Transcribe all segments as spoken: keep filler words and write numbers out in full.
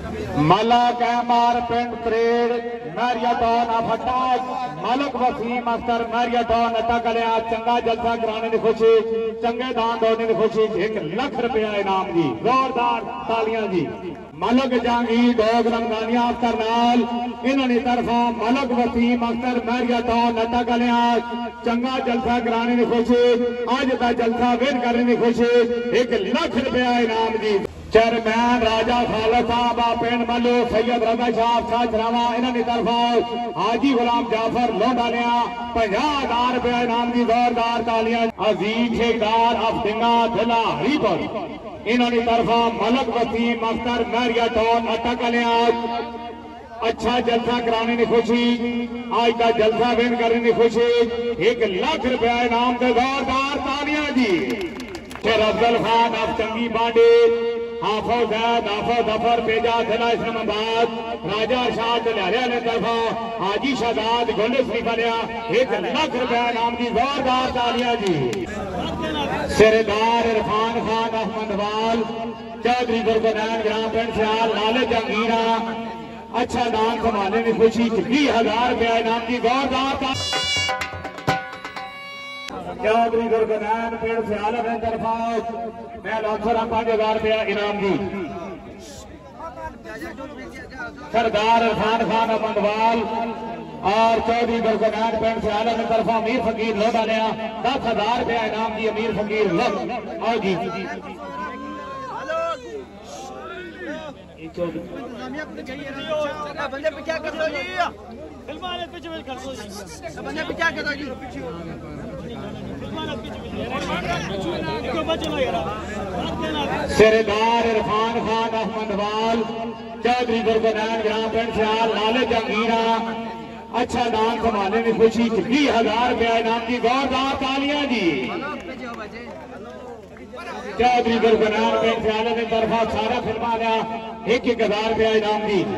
मलक एमआर पिंड परेड मैरियाटॉन अफटाज मलक वसीम अख्तर मैरियाटॉन अटा कलिया चंगा जलसा कराने की खुशी चंगे दान दोने की खुशी एक लख रुपया इनाम जी जोरदार तालियां जी। मलक जहांगीर डोग रमजानिया अख्तर नाल इन्होंने तरफा मलक वसीम अख्तर मैरियाटॉन अटा कलिया चंगा जलसा कराने की खुशी अज का जलसा विन करने की खुशी एक लख रुपया इनाम जी। चेयरमैन राजा खालद साहब पिंड मल्लू सैयद रजा शाह छाछरावा इन्होंने तरफा हाजी गुलाम जाफर लोडालिया पचास हजार रुपया इनाम की जोरदार तालियां। अजीज ठेकेदार अफदिंगा जिला हरीपुर इन्होंने तरफा मलक वसीम अख्तर मैरियाटॉन अटा कलिया अच्छा जलसा कराने की खुशी आज का जलसा विन करने की खुशी एक लाख रुपया इनाम के जोरदार तालियां जी। फिर अफजल खान अफ चंगी बांडे हाफो जैद हाफो जफर पेजा जिला इस्लामाबाद राजा शाह दलिया ने तरफा हाजी शहजाद गोले शरीफ लिया एक लाख रुपया इनाम की जोरदार तालियां जी। सेरेदार इरफान खान अहमदवाल चौधरी गुरगोनैन ग्राम पिंड सियाल लाले जहांगीरा अच्छा दान संभालने की खुशी बीस हजार रुपया इनाम की जोरदार। चौधरी गुरगोनैन पिंड सियाल ने तरफा मैं लौसर पांच हजार रुपया इनाम दी। सरदार इरफान खान अमनवाल और चौधरी गुरगोनैन पिंड सियाल ने तरफा अमीर फकीर लो डालिया दस हजार रुपया इनाम दी। अमीर फकीर लो आओ जी बंदे पे क्या कर दो जी फिल्म पीछे कर दो जी बंदे पे क्या कर दो जी सेरेदार इरफान खान अहमदवाल चौधरी गुरगोनैन ग्राम पिंड सियाल लाले जहांगीरा अच्छा दान संभालने की खुशी बीस हजार रुपया इनाम की जोरदार तालियां जी। चौधरी गुरगोनैन पिंड सियाल की तरफा सारा फिल्मा लिया एक एक हजार रुपया इनाम दी।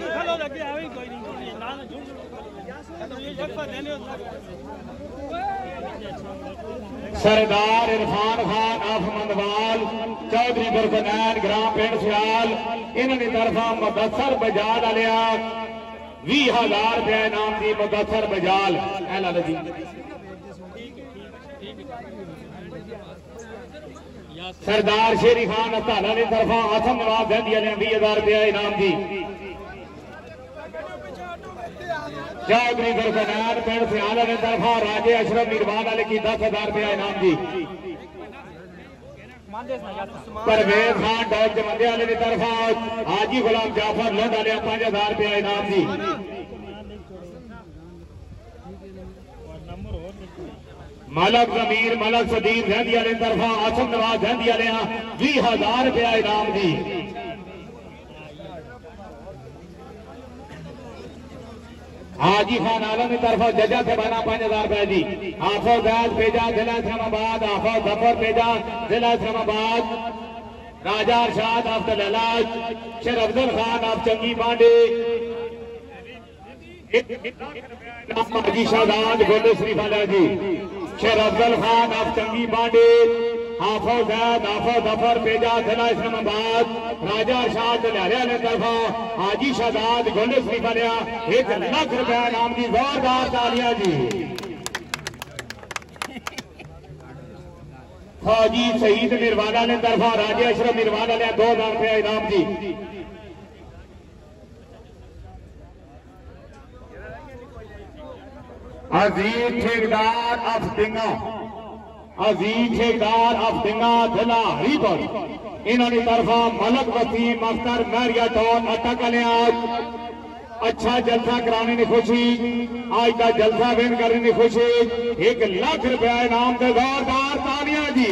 सरदार इरफान खान अहमदवाल चौधरी गुरगोनैन ग्राम पिंड सियाल इन्होंने तरफा मुदस्सर बजाल लिया बीस हजार रुपया इनाम दी। मुदस्सर बजाल जी सरदार शेरी खान अताला ने तरफा आसम नवाब गंदी ने बीस हजार रुपया इनाम दी। चौधरी गुरगोनैन पिंड सियाल ने तरफा राजे अशरफ मीरवान वाले की दस हजार रुपया इनाम दी। परवेज खान डॉग जमंदे वाले की तरफा हाजी गुलाम जाफर लोड वाले पांच हजार रुपया इनाम दी। मलक जमीर मलक सदीर जहदी वाले तरफा आसम नवाज जहदी वाले बीस हजार रुपया इनाम दी। हाजी खान आलम की तरफा जजा से बना पांच हजार रुपए दी। आफो गैस भेजा जिला इस्लामाबाद आफो जफर भेजा जिला इस्लामाबाद राजा अरशाद आप तलाज शेर अफजल खान आप चंगी पांडे हाजी शहजाद गोले शरीफ वाला जी शेर अफजल खान आप चंगी पांडे हाफो जैद हाफो जफर पेजा जिला इस्लामाबाद राजा शाह दलिया ने तरफा हाजी शहजाद गोले शरीफ लिया एक लाख रुपया इनाम की जोरदार तालियां जी। फौजी शहीद मिरवाना ने तरफा राजे अशरफ मिरवाना लिया दो हजार रुपया इनाम जी। अजीज ठेकेदार अफदिंगा अजीज ठेकेदार अफदिंगा जिला हरीपुर इन्होंने तरफा मलक वसीम अख्तर मैरियाटॉन अटा कलिया अच्छा जलसा कराने की खुशी आज का जलसा विन करने की खुशी एक लाख रुपया इनाम के जोरदार तालियां जी।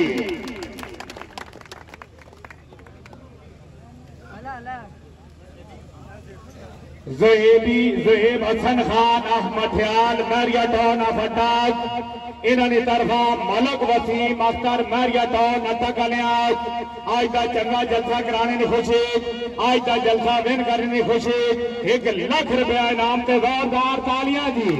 ज़ुहेबी ज़ुहेब हसन खान अहमद मैरियाटॉन अफटाज इन्होंने तरफा मलक वसीम अख्तर मैरियाटॉन अटा कलिया आज का चंगा जलसा कराने की खुशी आज का जलसा विन करने की खुशी एक लाख रुपया इनाम के जोरदार तालियां जी।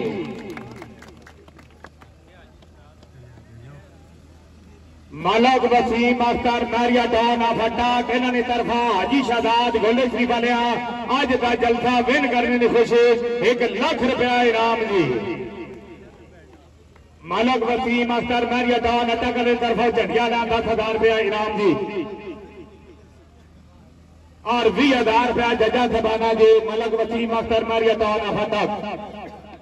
मलक वसीम अख्तर मैरिया टॉन ऑफ अटैक इन्होंने तरफा हाजी शहजाद गोले शरीफ वाले अज का जलसा विन करने की खुशी एक लाख रुपया इनाम जी। मलक वसीम अख्तर मैरिया टॉन अटैक की तरफा झंडिया लान दस हजार रुपया इनाम जी और बीस हजार रुपया जजा सबाना जी। मलक वसीम अख्तर मैरिया टॉन ऑफ अटैक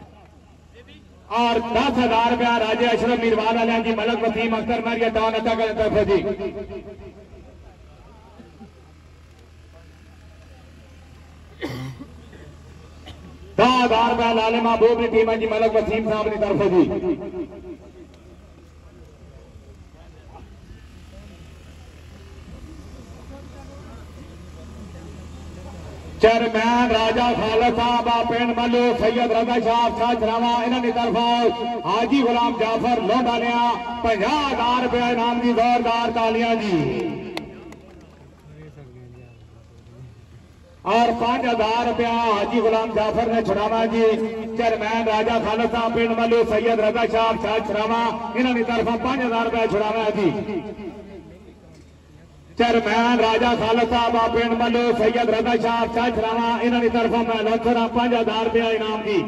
और दस हजार रुपया राजे अशरफ मीरवाल वाले जी। मलक वसीम अख्तर मैरिया टॉन अटैक की तरफ जी। दस हजार रुपया लाले महबूब की टीम है जी। मलक वसीम साहब की तरफ जी। चेयरमैन राजा खालिद साहब पिंड मल्लू सैयद रजा शाह शाह शरावा इन्होंने तरफा हाजी गुलाम जाफर लोंडा लिया पचास हजार रुपया इनाम की जोरदार तालियां जी और पांच हजार रुपया हाजी गुलाम जाफर ने छुड़ावा जी। चेयरमैन राजा खालिद साहब पिंड मल्लू सैयद रजा शाह शाह शरावा इन्होंने तरफा पांच हजार रुपया छुड़ावा जी। चेयरमैन राजा खालिद साहब पिंड मल्लू सैयद रजा शाह शाह शरावा इन्होंने तरफा महलोसर पांच हजार रुपया इनाम जी।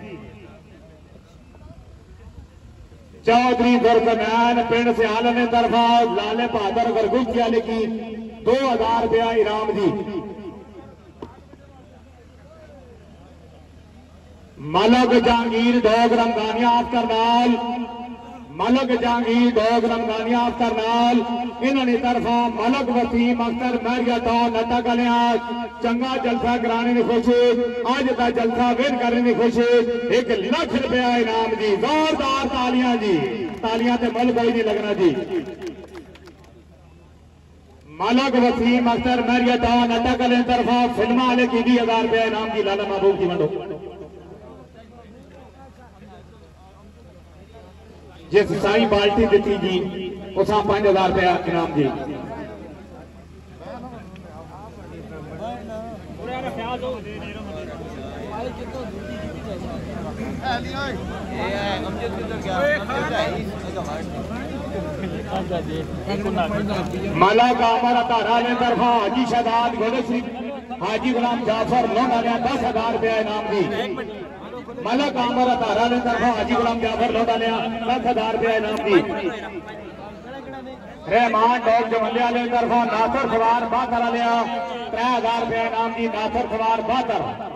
चौधरी गुरकमैन पिंड सियाल ने तरफा लाले बहादुर गरगुस्ती वाले की दो हजार रुपया इनाम जी। मलक जहांगीर डोग रमगानिया करनाल मलक जहांगीर डोग रमगानिया करनाल इन्होंने तरफा मलक वसीम अख्तर मैरिया टॉन नटा गलिया चंगा जलसा कराने की खुशी अज का जलसा विन करने की खुशी एक लाख रुपया इनाम जी। जोरदार तालियां जी तालियां ते मल कोई नहीं लगना जी। मलक वसीम अख्तर मैरिया टॉन नटा गलिया तरफा फिल्मा वाले की बीस हजार रुपया इनाम जी। लाला महबूब की मंडो जिस साई बाल्टी दी जी उस पांच हजार रुपया इनाम जी। मलक अमर अतारा ने तरफा हाजी शहजाद घोड़े शरीफ हाजी गुलाम जाफर लोंडा लिया दस हजार रुपया इनाम जी। मलक अमर अतारा ने तरफा हाजी गुलाम जाफर लोंडा लिया दस हजार रुपया इनाम दी। रहमान डॉग जमलिया ने तरफा नासर सवार बहत्तर लिया त्रै हजार रुपया इनाम दी। नासर सवार बहत्तर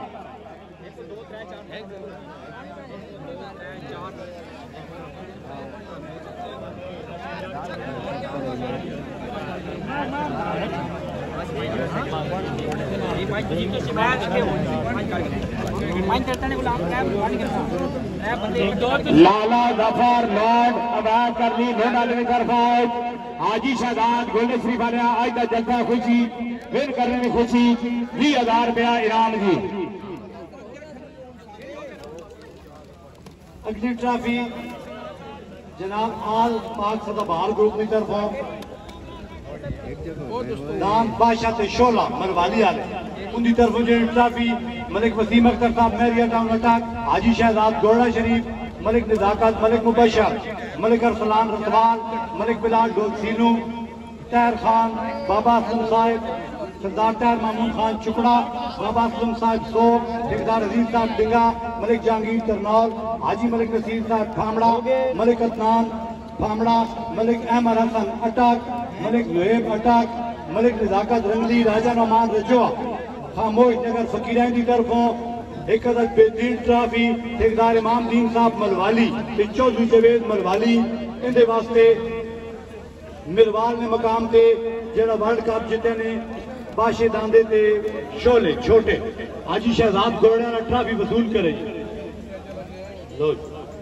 लाला जफर लॉर्ड अवैध करनी लोंडा लेने तरफा हाजी शहजाद गोल्डन शरीफ वाले आज का जलसा खुशी विन करने की खुशी बीस हजार रुपया इनाम जी। अगली ट्रॉफी जनाब आल पाक सदाबहार ग्रुप की तरफों नाम बादशाह ते शोला मरवाली वाले उनकी तरफों जो ट्रॉफी मलिक वसीम अख्तर साहब मैरिया टाउन अटैक हाजी शहजाद गोड़ा शरीफ मलिक निजाकत मलिक मुबशर मलिक अरसलान रतवान मलिक बिलाल डोलसीनू तैर खान बाबा असलम साहिब सरदार तैर मामून खान चुकड़ा बाबा असलम साहिब सोप ठेकेदार अजीज साहब डिंगा मलिक जहांगीर तरनौल हाजी मलिक नसीर साहब फामड़ा मलिक अदनान फामड़ा मलिक अहमद हसन अटक मलिक नुहेब अटक मलिक निजाकत रंगली राजा नौमान रजवा खामोश नगर फकीराइन की तरफों एक अदद बेहतरीन ट्रॉफी ठेकेदार इमाम दीन साहब मलवाली चौधरी जवेद मलवाली इंदे वास्ते मिरवाल ने मकाम से जरा वर्ल्ड कप जीते ने बाशे दांदे ते शोले छोटे हाजी शहजाद गोड़ा ने ट्रॉफी वसूल करे। लो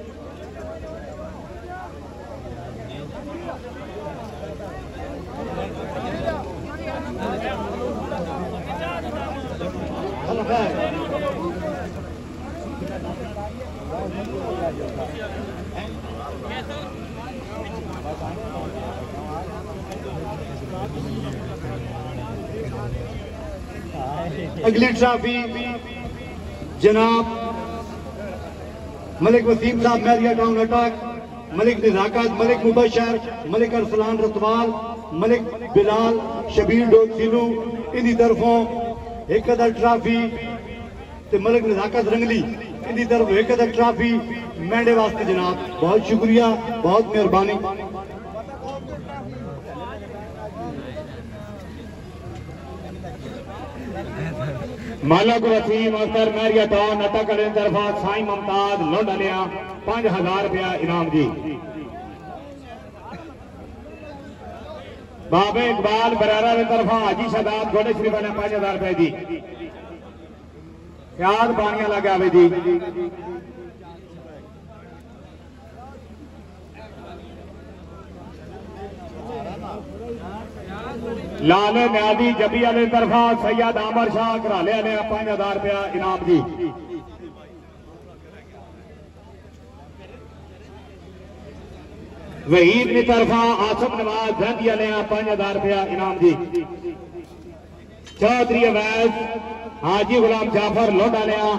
अगली ट्रॉफी जनाब मलिक वसीम साहब मैरिया टाउन अटैक मलिक निजाकत, मलिक मुबशर, मलिक अरसलान रतवाल, मलिक बिलाल, शबीर डोग सिलू, इन्हीं तरफों एक अदर ट्राफी ते मलिक निजाकत रंगली इन्हीं तरफ एक अदर ट्राफी मेंढे वास्ते जनाब, बहुत शुक्रिया, बहुत मेहरबानी। मलक वसीम अख्तर मैरिया टाउन अटकल तरफा साई मुमताज लौट लिया पांच हजार रुपया इनाम जी। बाबे इकबाल बरारा की तरफा हाजी शदाब घोड़े शरीफ ने पांच हजार रुपए दी। प्याज पानिया लगा वे जी। लाले न्यादी जबी वाले तरफा सैयद आमर शाह घराले वाले पांच हजार रुपया इनाम जी। वहीद की तरफा आसम नवाज गांधी वाले पांच हजार रुपया इनाम जी। चौधरी अवैस हाजी गुलाम जाफर लोटा लिया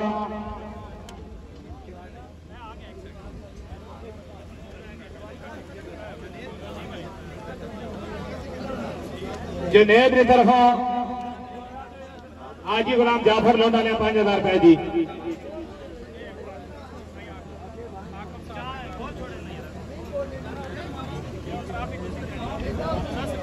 जुनेद की तरफा हाजी गुलाम जाफर लौटा लिया पांच हजार रुपए जी। दस